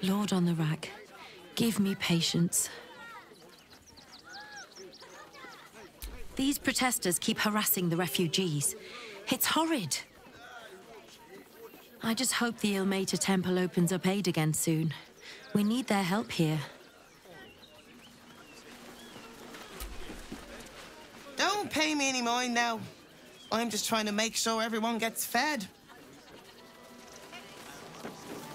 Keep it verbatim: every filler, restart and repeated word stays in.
Lord on the rack, give me patience. These protesters keep harassing the refugees. It's horrid. I just hope the Ilmater temple opens up aid again soon. We need their help here. Don't pay me any mind now. I'm just trying to make sure everyone gets fed.